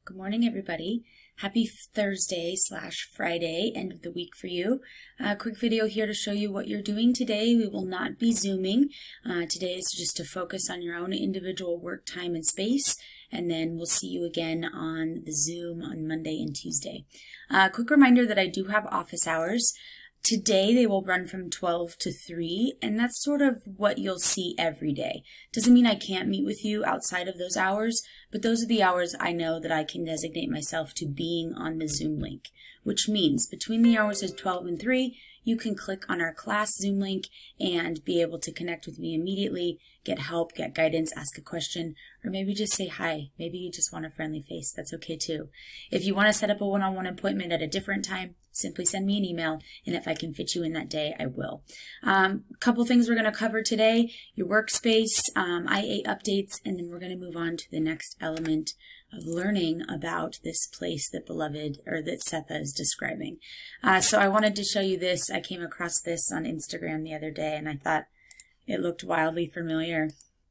Good morning, everybody. Happy Thursday/Friday, end of the week for you. Quick video here to show you what you're doing today. We will not be Zooming. Today is just to focus on your own individual work time and space, and then we'll see you again on the Zoom on Monday and Tuesday. Quick reminder that I do have office hours. Today they will run from 12 to 3, and that's sort of what you'll see every day. Doesn't mean I can't meet with you outside of those hours, but those are the hours I know that I can designate myself to being on the Zoom link, which means between the hours of 12 and 3, you can click on our class Zoom link and be able to connect with me immediately, get help, get guidance, ask a question, or maybe just say hi. Maybe you just want a friendly face. That's okay too. If you want to set up a one-on-one appointment at a different time, simply send me an email, and if I can fit you in that day, I will. Couple things we're going to cover today: your workspace, IA updates, and then we're going to move on to the next element of learning about this place that that Setha is describing. So I wanted to show you this. I came across this on Instagram the other day, and I thought it looked wildly familiar.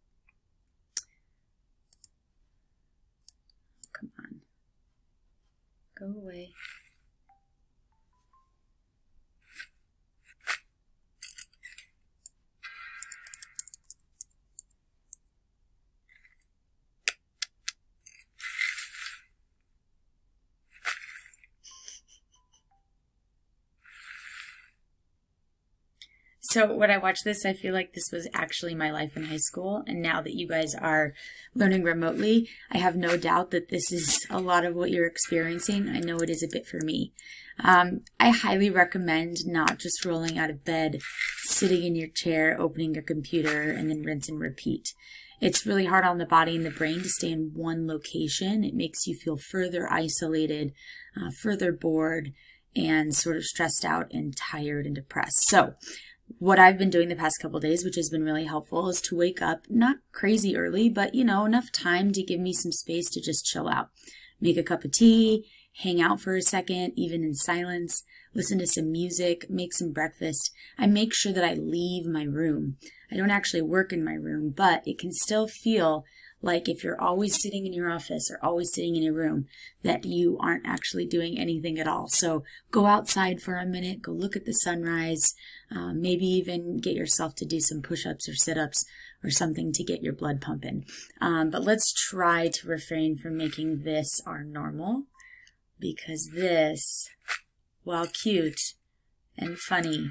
Come on. Go away. So when I watch this, I feel like this was actually my life in high school. And now that you guys are learning remotely, I have no doubt that this is a lot of what you're experiencing. I know it is a bit for me. I highly recommend not just rolling out of bed, sitting in your chair, opening your computer, and then rinse and repeat. It's really hard on the body and the brain to stay in one location. It makes you feel further isolated, further bored, and sort of stressed out and tired and depressed. So what I've been doing the past couple days, which has been really helpful, is to wake up not crazy early, but enough time to give me some space to just chill out. Make a cup of tea, hang out for a second, even in silence, listen to some music, make some breakfast. I make sure that I leave my room. I don't actually work in my room, but it can still feel like if you're always sitting in your office or always sitting in your room, that you aren't actually doing anything at all. So go outside for a minute, go look at the sunrise, maybe even get yourself to do some push-ups or sit-ups or something to get your blood pumping. But let's try to refrain from making this our normal, because this, while cute and funny,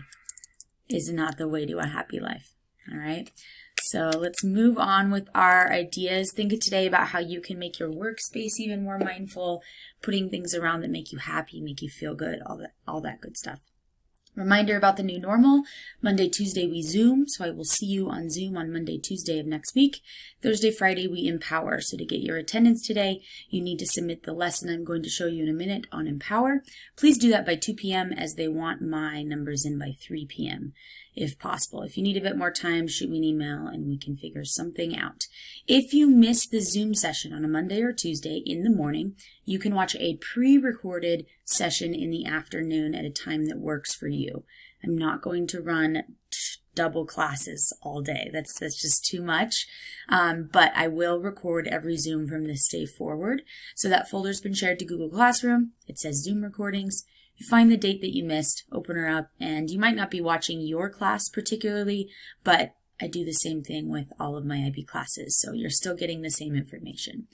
is not the way to a happy life. All right? So let's move on with our ideas. Think today about how you can make your workspace even more mindful, putting things around that make you happy, make you feel good, all that good stuff. Reminder about the new normal. Monday, Tuesday, we Zoom. So I will see you on Zoom on Monday, Tuesday of next week. Thursday, Friday, we Empower. So to get your attendance today, you need to submit the lesson I'm going to show you in a minute on Empower. Please do that by 2 p.m. as they want my numbers in by 3 p.m. if possible. If you need a bit more time, shoot me an email and we can figure something out. If you miss the Zoom session on a Monday or Tuesday in the morning, you can watch a pre-recorded session in the afternoon at a time that works for you. I'm not going to run double classes all day. That's just too much. But I will record every Zoom from this day forward. So that folder's been shared to Google Classroom. It says Zoom recordings. You find the date that you missed, open her up, and you might not be watching your class particularly, but I do the same thing with all of my IB classes, so you're still getting the same information.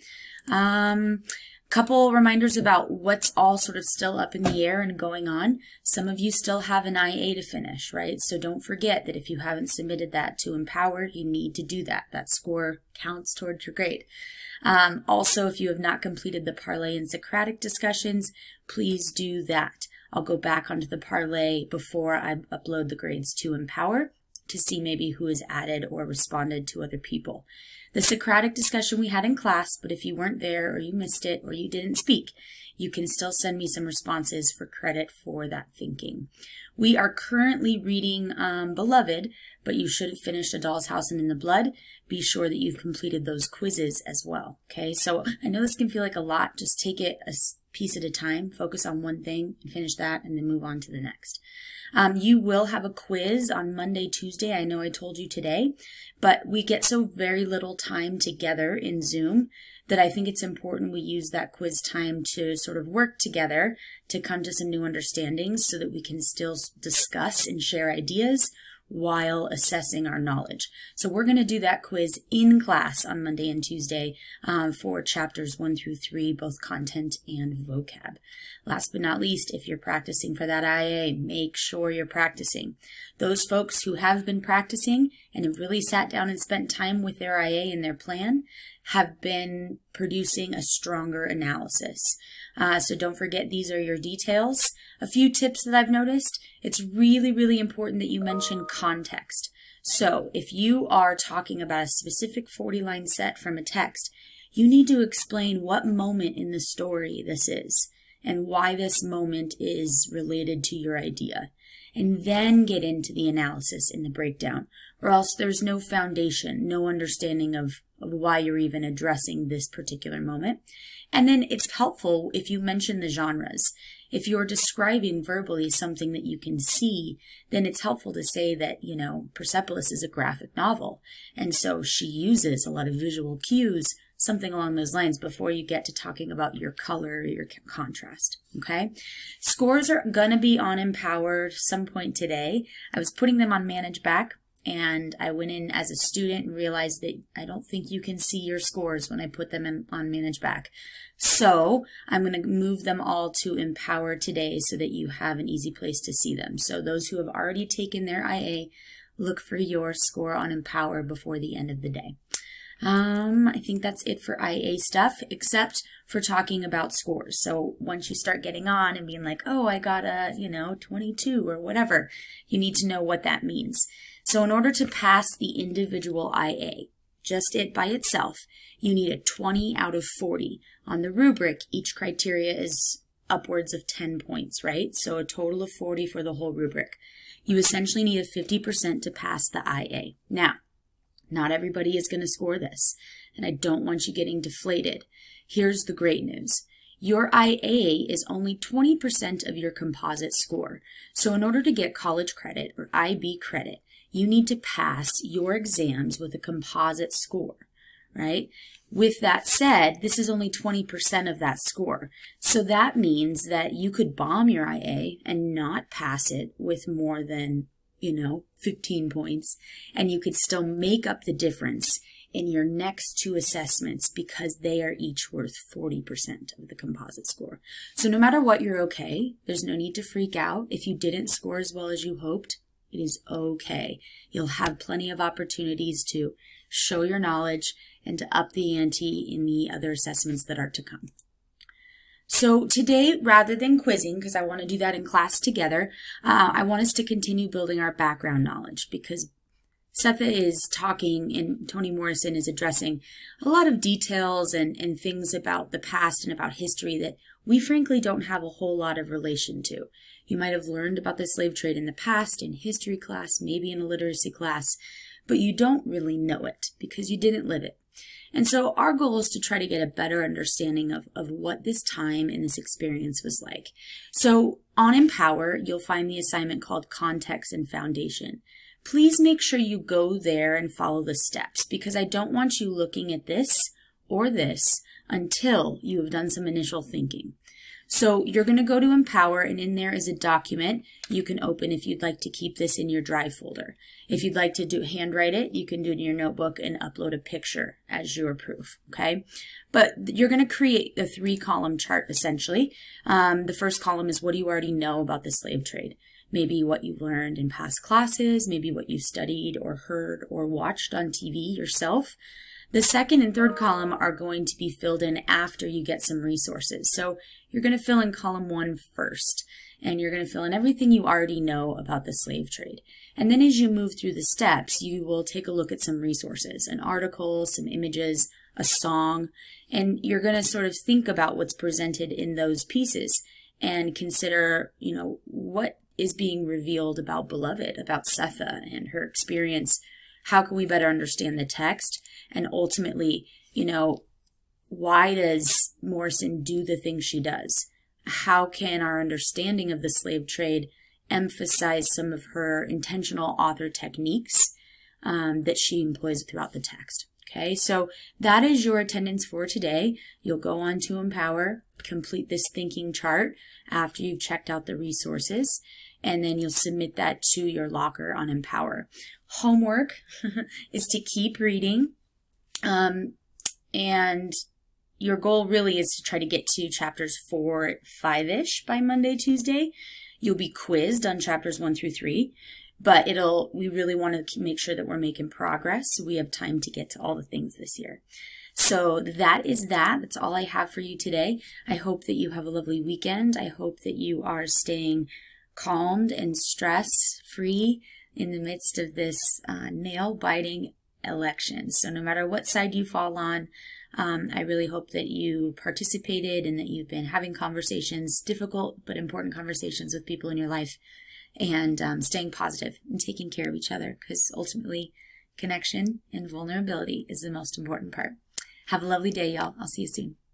Couple reminders about what's all sort of still up in the air and going on. Some of you still have an IA to finish, right? So don't forget that if you haven't submitted that to Empower, you need to do that. That score counts towards your grade. Also, if you have not completed the Parlay and Socratic discussions, please do that. I'll go back onto the Parlay before I upload the grades to Empower to see maybe who has added or responded to other people. The Socratic discussion we had in class, but if you weren't there or you missed it or you didn't speak, you can still send me some responses for credit for that thinking. We are currently reading Beloved, but you should have finished A Doll's House and In the Blood. Be sure that you've completed those quizzes as well, okay? So I know this can feel like a lot. Just take it a piece at a time, focus on one thing and finish that, and then move on to the next. You will have a quiz on Monday, Tuesday. I know I told you today, but we get so very little time together in Zoom that I think it's important we use that quiz time to sort of work together to come to some new understandings so that we can still discuss and share ideas while assessing our knowledge. So we're going to do that quiz in class on Monday and Tuesday for chapters 1 through 3, both content and vocab. Last but not least, if you're practicing for that IA, make sure you're practicing. Those folks who have been practicing and have really sat down and spent time with their IA and their plan have been producing a stronger analysis. So don't forget, these are your details. A few tips that I've noticed: it's really, really important that you mention context. So if you are talking about a specific 40-line set from a text, you need to explain what moment in the story this is and why this moment is related to your idea, and then get into the analysis in the breakdown, or else there's no foundation, no understanding of why you're even addressing this particular moment. And then it's helpful if you mention the genres. If you're describing verbally something that you can see, then it's helpful to say that, you know, Persepolis is a graphic novel, and so she uses a lot of visual cues, something along those lines, before you get to talking about your color or your contrast, okay? Scores are gonna be on Empower some point today. I was putting them on Manage Back, and I went in as a student and realized that I don't think you can see your scores when I put them on Manage Back. So I'm going to move them all to Empower today so that you have an easy place to see them. So those who have already taken their IA, look for your score on Empower before the end of the day. I think that's it for IA stuff, except for talking about scores. So once you start getting on and being like, oh, I got a, 22 or whatever, you need to know what that means. So in order to pass the individual IA, just it by itself, you need a 20 out of 40. On the rubric, each criteria is upwards of 10 points, right? So a total of 40 for the whole rubric. You essentially need a 50% to pass the IA. Now, not everybody is going to score this, and I don't want you getting deflated. Here's the great news. Your IA is only 20% of your composite score. So in order to get college credit or IB credit, you need to pass your exams with a composite score, right? With that said, this is only 20% of that score. So that means that you could bomb your IA and not pass it with more than, 15 points, and you could still make up the difference in your next two assessments because they are each worth 40% of the composite score. So no matter what, you're okay. There's no need to freak out. If you didn't score as well as you hoped, it is okay. You'll have plenty of opportunities to show your knowledge and to up the ante in the other assessments that are to come. So today, rather than quizzing, because I want to do that in class together, I want us to continue building our background knowledge, because Setha is talking and Toni Morrison is addressing a lot of details and things about the past and about history that we frankly don't have a whole lot of relation to. You might have learned about the slave trade in the past in history class, maybe in a literacy class, but you don't really know it because you didn't live it. And so our goal is to try to get a better understanding of what this time and this experience was like. So on Empower, you'll find the assignment called Context and Foundation. Please make sure you go there and follow the steps, because I don't want you looking at this or this until you have done some initial thinking. So you're going to go to Empower, and in there is a document you can open if you'd like to keep this in your Drive folder. If you'd like to handwrite it, you can do it in your notebook and upload a picture as your proof, okay? But you're going to create a 3-column chart, essentially. The first column is what do you already know about the slave trade. Maybe what you learned in past classes, maybe what you studied or heard or watched on TV yourself. The second and third column are going to be filled in after you get some resources. So you're going to fill in column 1 first, and you're going to fill in everything you already know about the slave trade. And then as you move through the steps, you will take a look at some resources, an article, some images, a song, and you're going to sort of think about what's presented in those pieces and consider, what is being revealed about Beloved, about Setha and her experience. How can we better understand the text? And ultimately, why does Morrison do the things she does? How can our understanding of the slave trade emphasize some of her intentional author techniques that she employs throughout the text? Okay, so that is your attendance for today. You'll go on to Empower, complete this thinking chart after you've checked out the resources, and then you'll submit that to your locker on Empower. Homework is to keep reading, and your goal really is to try to get to chapters 4, 5-ish by Monday, Tuesday. You'll be quizzed on chapters 1 through 3. But we really want to make sure that we're making progress so we have time to get to all the things this year. So that's all I have for you today. I hope that you have a lovely weekend. I hope that you are staying calmed and stress-free in the midst of this nail-biting election. So no matter what side you fall on, I really hope that you participated and that you've been having conversations, difficult but important conversations with people in your life, and staying positive and taking care of each other, because ultimately connection and vulnerability is the most important part. Have a lovely day, y'all. I'll see you soon.